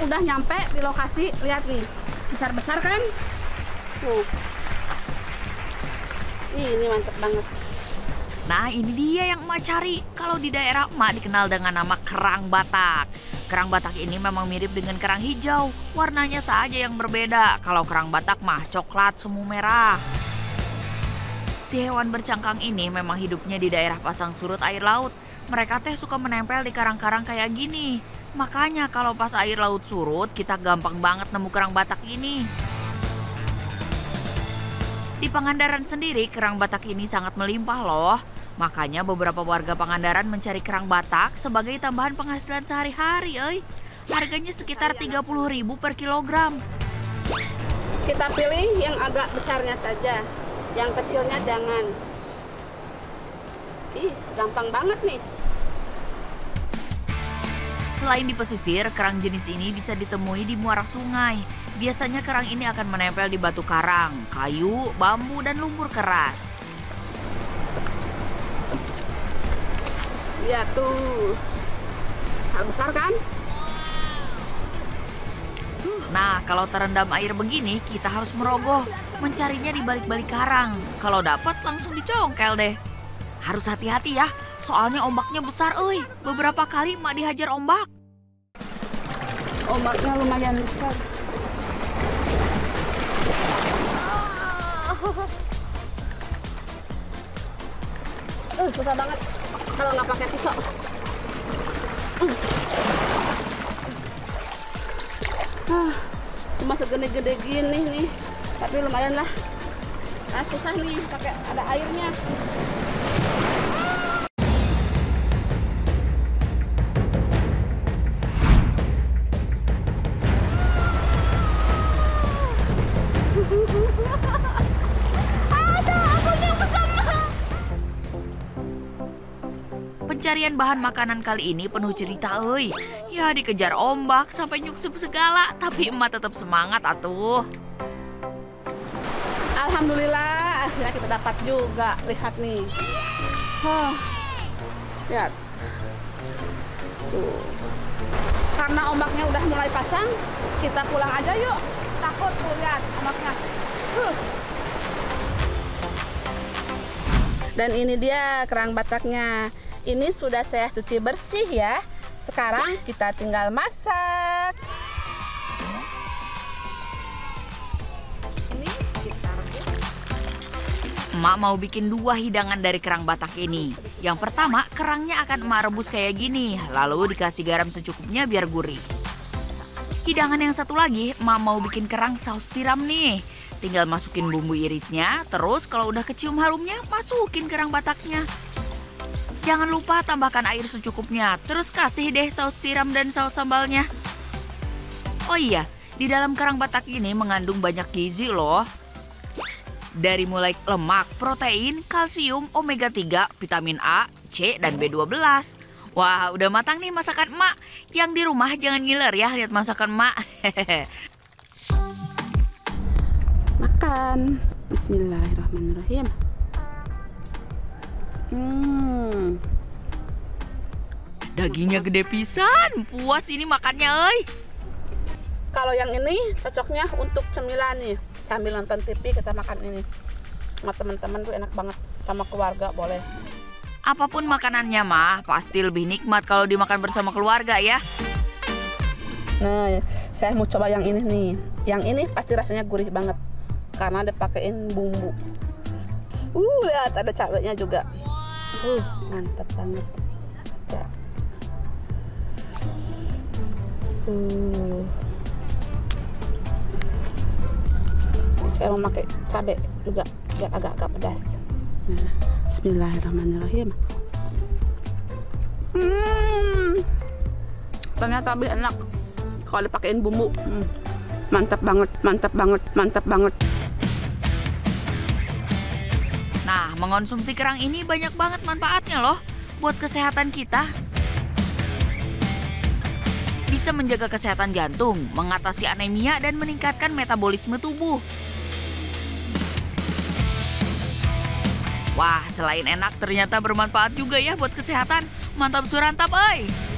udah nyampe di lokasi. Lihat nih, besar-besar kan? Tuh. Ini mantep banget. Nah, ini dia yang emak cari. Kalau di daerah emak dikenal dengan nama kerang Batak. Kerang Batak ini memang mirip dengan kerang hijau. Warnanya saja yang berbeda. Kalau kerang Batak mah coklat semu merah. Si hewan bercangkang ini memang hidupnya di daerah pasang surut air laut. Mereka teh suka menempel di karang-karang kayak gini. Makanya kalau pas air laut surut, kita gampang banget nemu kerang Batak ini. Di Pangandaran sendiri, kerang Batak ini sangat melimpah loh. Makanya beberapa warga Pangandaran mencari kerang Batak sebagai tambahan penghasilan sehari-hari, Harganya sekitar 30.000 per kilogram. Kita pilih yang agak besarnya saja. Yang kecilnya jangan. Ih, gampang banget nih. Selain di pesisir, kerang jenis ini bisa ditemui di muara sungai. Biasanya kerang ini akan menempel di batu karang, kayu, bambu, dan lumpur keras. Lihat tuh, besar-besar kan? Nah, kalau terendam air begini, kita harus merogoh, mencarinya di balik-balik karang. Kalau dapat, langsung dicongkel deh. Harus hati-hati ya, soalnya ombaknya besar, Beberapa kali emak dihajar ombak. Ombaknya lumayan besar. Susah banget kalau nggak pakai pisau. Cuma segede-gede gini nih, tapi lumayan lah. Susah nih, pakai ada airnya. Pencarian bahan makanan kali ini penuh cerita, Ya dikejar ombak sampai nyusup segala, tapi emak tetap semangat atuh. Alhamdulillah, akhirnya kita dapat juga. Lihat nih. Lihat. Tuh. Karena ombaknya udah mulai pasang, kita pulang aja yuk. Takut tuh, lihat ombaknya. Dan ini dia kerang Bataknya. Ini sudah saya cuci bersih ya. Sekarang kita tinggal masak. Ini kita rebus. Emak mau bikin 2 hidangan dari kerang Batak ini. Yang pertama, kerangnya akan emak rebus kayak gini. Lalu dikasih garam secukupnya biar gurih. Hidangan yang satu lagi, emak mau bikin kerang saus tiram nih. Tinggal masukin bumbu irisnya, terus kalau udah kecium harumnya, masukin kerang Bataknya. Jangan lupa tambahkan air secukupnya, terus kasih deh saus tiram dan saus sambalnya. Oh iya, di dalam kerang Batak ini mengandung banyak gizi loh. Dari mulai lemak, protein, kalsium, omega 3, vitamin A, C, dan B12. Wah, udah matang nih masakan emak. Yang di rumah jangan ngiler ya lihat masakan emak. Makan. Bismillahirrahmanirrahim. Dagingnya gede pisan, puas ini makannya, Kalau yang ini cocoknya untuk cemilan nih. Sambil nonton TV kita makan ini. Sama teman-teman tuh enak banget. Sama keluarga boleh. Apapun makanannya mah, pasti lebih nikmat kalau dimakan bersama keluarga ya. Nah, saya mau coba yang ini nih. Yang ini pasti rasanya gurih banget. Karena dipakein bumbu. Lihat ada cabenya juga. Mantap banget. Ya. Saya mau pakai cabai juga biar agak-agak pedas. Nah, bismillahirrahmanirrahim. Ternyata lebih enak kalau dipakein bumbu. Mantap banget, mantap banget, mantap banget. Nah, mengonsumsi kerang ini banyak banget manfaatnya loh buat kesehatan kita. Bisa menjaga kesehatan jantung, mengatasi anemia, dan meningkatkan metabolisme tubuh. Wah, selain enak ternyata bermanfaat juga ya buat kesehatan. Mantap surantap,